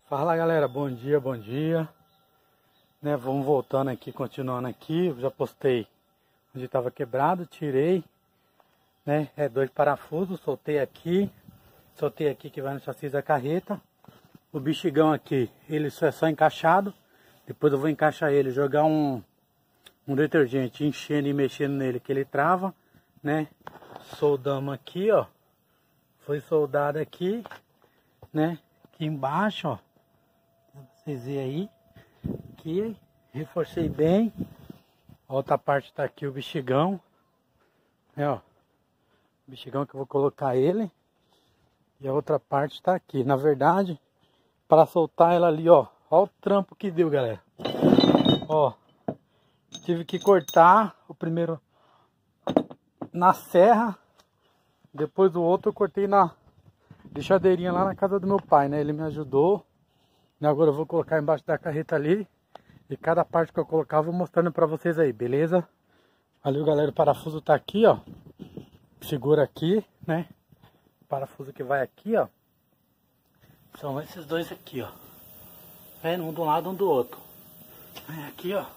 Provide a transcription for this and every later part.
Fala galera, bom dia, bom dia. Vamos voltando aqui, continuando aqui. Eu já postei onde estava quebrado, tirei, dois parafusos, soltei aqui que vai no chassi da carreta. O bexigão aqui, ele é só encaixado. Depois eu vou encaixar ele, jogar um detergente, enchendo e mexendo nele que ele trava, Soldamos aqui, ó. Foi soldado aqui, aqui embaixo, ó. Vocês verem aí, aqui, reforcei bem. A outra parte tá aqui o bexigão, ó, o bexigão que eu vou colocar ele. E a outra parte tá aqui, na verdade, para soltar ela ali, ó o trampo que deu, galera. Ó, tive que cortar o primeiro na serra, depois o outro eu cortei na lixadeirinha lá na casa do meu pai, Ele me ajudou. Agora eu vou colocar embaixo da carreta ali. E cada parte que eu colocar eu vou mostrando pra vocês aí, beleza? Valeu, galera. O parafuso tá aqui, ó. Segura aqui, O parafuso que vai aqui, ó. São esses dois aqui, ó. Um de um lado, um do outro. Aqui, ó.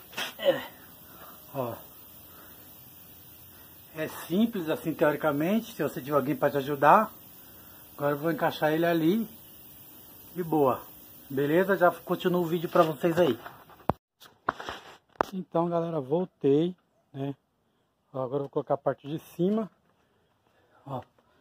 Ó. É simples assim, teoricamente. Se você tiver alguém pra te ajudar. Agora eu vou encaixar ele ali. De boa. Beleza? Já continuo o vídeo pra vocês aí. Então, galera, voltei, Agora eu vou colocar a parte de cima. Ó.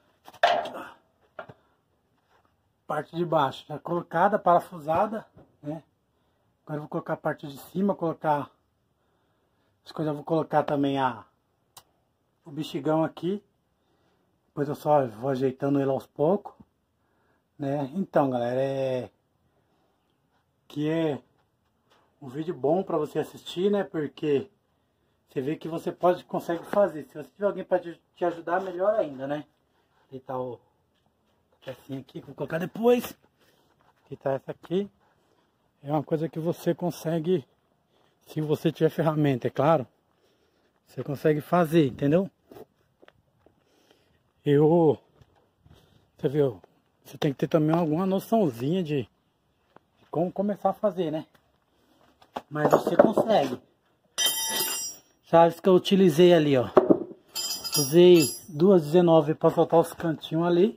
Parte de baixo já colocada, parafusada, Agora eu vou colocar a parte de cima, colocar... Acho que eu já vou colocar também o bexigão aqui. Depois eu só vou ajeitando ele aos poucos, Então, galera, que é um vídeo bom para você assistir, Porque você vê que você consegue fazer. Se você tiver alguém para te ajudar, melhor ainda, Aqui tá a pecinha aqui que eu vou colocar depois. Aqui tá essa aqui. É uma coisa que você consegue, se você tiver ferramenta, é claro. Você consegue fazer, entendeu? Você viu? Você tem que ter também alguma noçãozinha de como começar a fazer, Mas você consegue. Chaves que eu utilizei ali, ó. Usei 2,19 para soltar os cantinhos ali.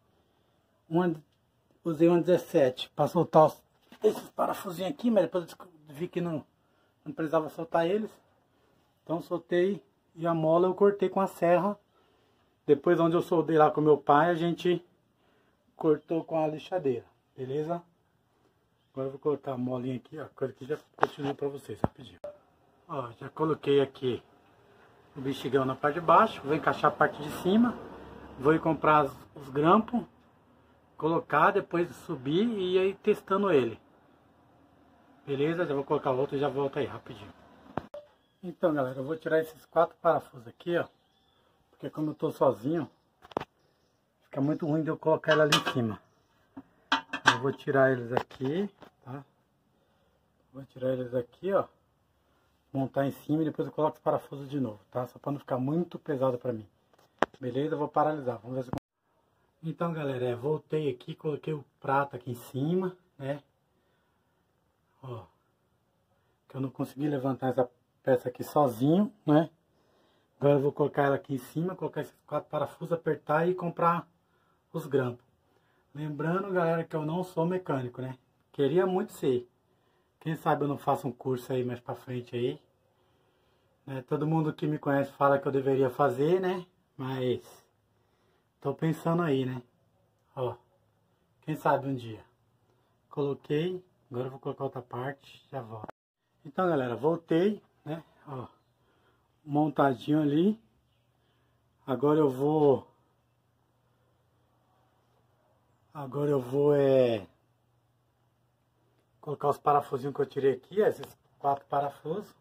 Usei uma 17 para soltar esses parafusinhos aqui, mas depois eu vi que não precisava soltar eles. Então soltei e a mola eu cortei com a serra. Depois onde eu soldei lá com meu pai, a gente cortou com a lixadeira, beleza? Agora eu vou colocar a molinha aqui, ó, coisa que já continuo para vocês, rapidinho. Ó, já coloquei aqui o bexigão na parte de baixo, vou encaixar a parte de cima, vou ir comprar os grampos, colocar, depois subir e ir aí testando ele. Beleza? Já vou colocar o outro e já volto aí, rapidinho. Então, galera, eu vou tirar esses 4 parafusos aqui, ó, porque como eu tô sozinho, fica muito ruim de eu colocar ela ali em cima. Eu vou tirar eles aqui, tá? Vou tirar eles aqui, ó. Montar em cima e depois eu coloco os parafusos de novo, tá? Só para não ficar muito pesado para mim. Beleza? Eu vou paralisar. Vamos ver se... Então, galera, voltei aqui, coloquei o prato aqui em cima, Ó. Que eu não consegui levantar essa peça aqui sozinho, Agora eu vou colocar ela aqui em cima, colocar esses 4 parafusos, apertar e comprar os grampos. Lembrando, galera, que eu não sou mecânico, Queria muito ser. Quem sabe eu não faço um curso aí mais pra frente aí. Todo mundo que me conhece fala que eu deveria fazer, Mas tô pensando aí, Ó, quem sabe um dia. Coloquei, agora eu vou colocar outra parte, já volto. Então, galera, voltei, Ó, montadinho ali. Agora eu vou colocar os parafusinhos que eu tirei aqui, esses 4 parafusos,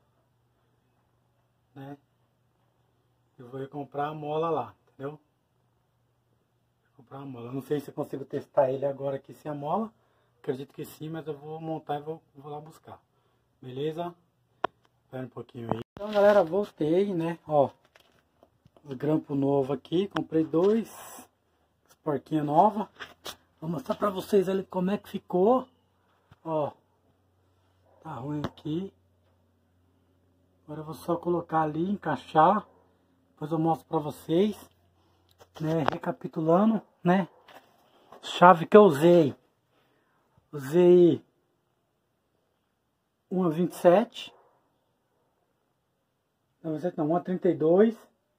Eu vou comprar a mola lá, entendeu? Vou comprar a mola. Não sei se eu consigo testar ele agora aqui sem a mola. Acredito que sim, mas eu vou montar e vou lá buscar. Beleza? Espera um pouquinho aí. Então, galera, voltei, Ó, os grampos novos aqui. Comprei 2 porquinhas novas. Vou mostrar pra vocês ali como é que ficou. Ó, tá ruim aqui. Agora eu vou só colocar ali, encaixar. Depois eu mostro pra vocês, né? Recapitulando, né? Chave que eu usei. Usei uma 27. Não, uma 32.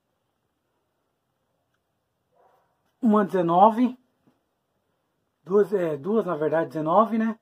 Uma 19. Duas na verdade, 19, né?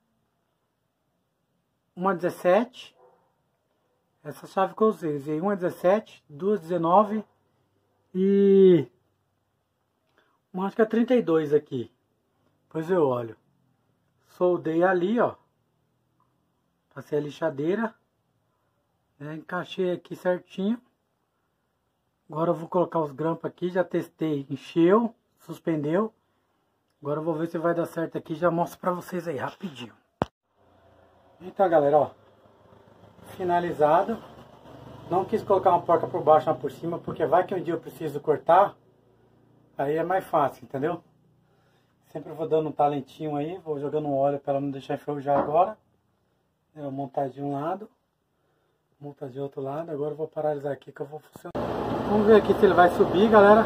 Uma 17. Essa chave que eu usei. Usei uma 17, duas 19 e uma acho que é 32 aqui. Depois eu olho. Soldei ali, ó. Passei a lixadeira. Né? Encaixei aqui certinho. Agora eu vou colocar os grampos aqui. Já testei. Encheu. Suspendeu. Agora eu vou ver se vai dar certo aqui. Já mostro pra vocês aí rapidinho. Então, galera, ó. Finalizado. Não quis colocar uma porca por baixo, uma por cima, porque vai que um dia eu preciso cortar. Aí é mais fácil, entendeu? Sempre vou dando um talentinho aí. Vou jogando óleo para ela não deixar enferrujar agora. Eu montar de um lado. Montar de outro lado. Agora eu vou paralisar aqui que eu vou funcionar. Vamos ver aqui se ele vai subir, galera.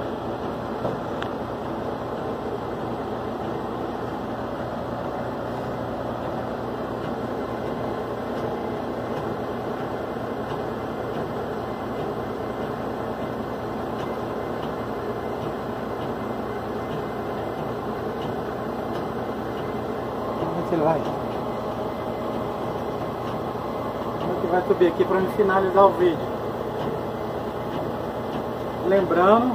Ele vai. Como que vai subir aqui para me finalizar o vídeo? Lembrando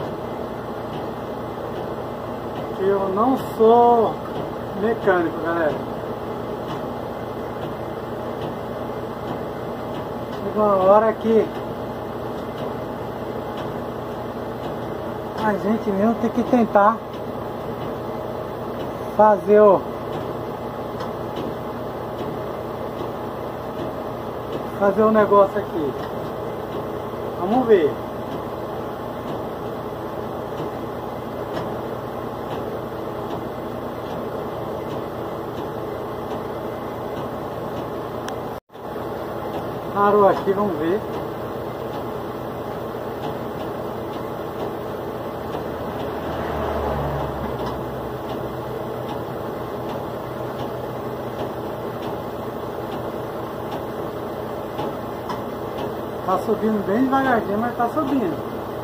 que eu não sou mecânico, galera. Chega uma hora que a gente mesmo tem que tentar fazer o negócio aqui. Vamos ver. Parou aqui, vamos ver. Tá subindo bem devagarzinho, mas tá subindo.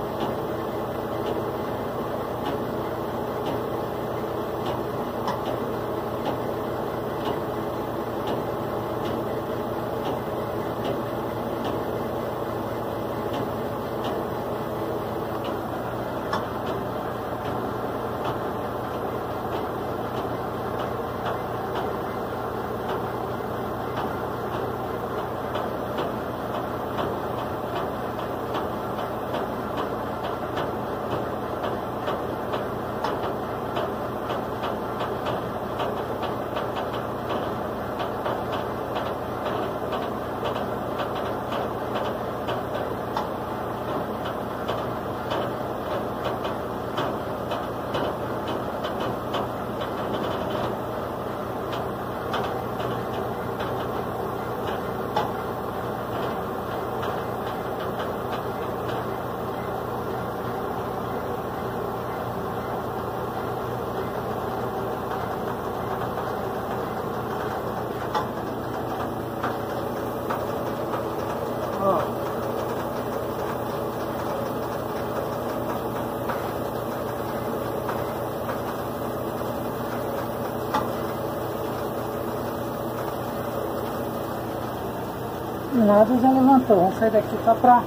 Um lado já levantou, vamos sair daqui só pra...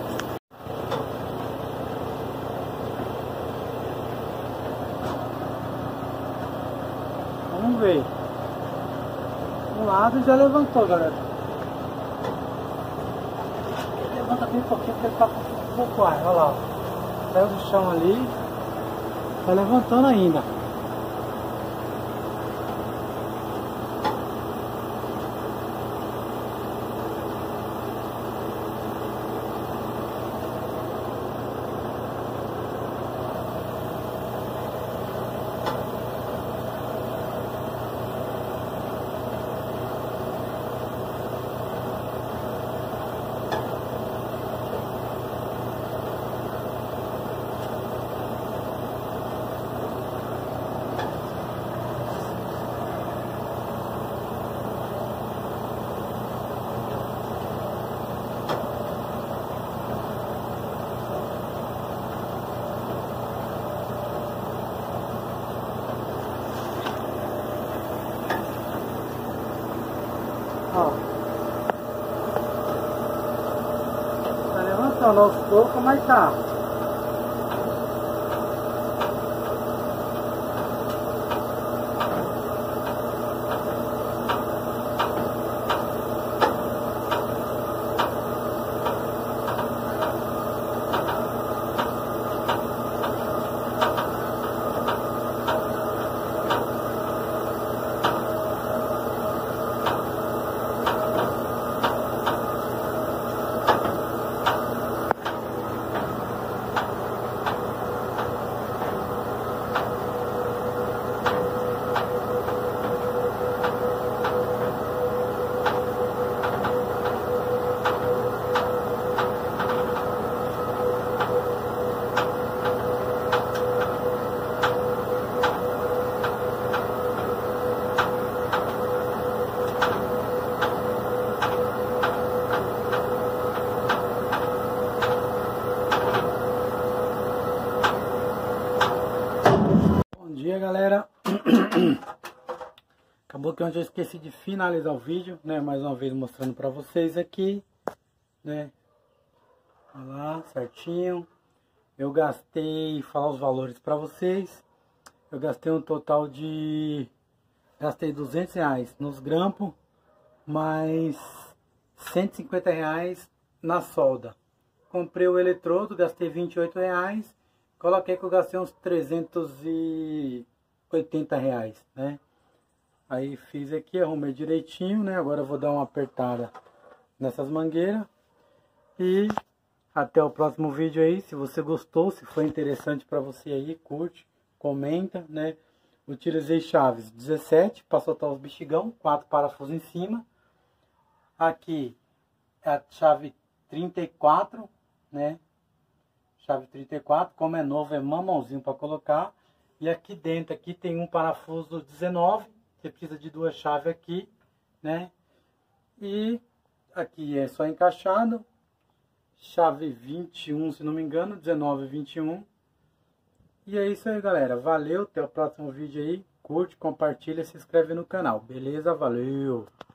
Vamos ver. Um lado já levantou, galera. Levanta bem um pouquinho porque ele tá com um pouco ar, olha lá. Saiu do chão ali, tá levantando ainda. Ó. Tá levantando aos poucos, mas tá. Bom dia, galera. Acabou que ontem eu esqueci de finalizar o vídeo, né? Mais uma vez mostrando pra vocês aqui, né? Olha lá, certinho. Eu gastei, falar os valores pra vocês. Eu gastei um total de... Gastei R$200 nos grampos, mais R$150 na solda. Comprei o eletrodo, gastei R$28. Coloquei que eu gastei uns R$380, né? Aí fiz aqui, arrumei direitinho, né? Agora eu vou dar uma apertada nessas mangueiras. E até o próximo vídeo aí. Se você gostou, se foi interessante para você aí, curte, comenta, né? Utilizei chaves 17 para soltar os bexigão, 4 parafusos em cima. Aqui é a chave 34, né? Chave 34, como é novo, é mamãozinho para colocar. E aqui dentro aqui tem um parafuso 19, você precisa de duas chaves aqui, né? E aqui é só encaixado. Chave 21, se não me engano, 19 e 21. E é isso aí, galera. Valeu, até o próximo vídeo aí. Curte, compartilha, se inscreve no canal. Beleza? Valeu!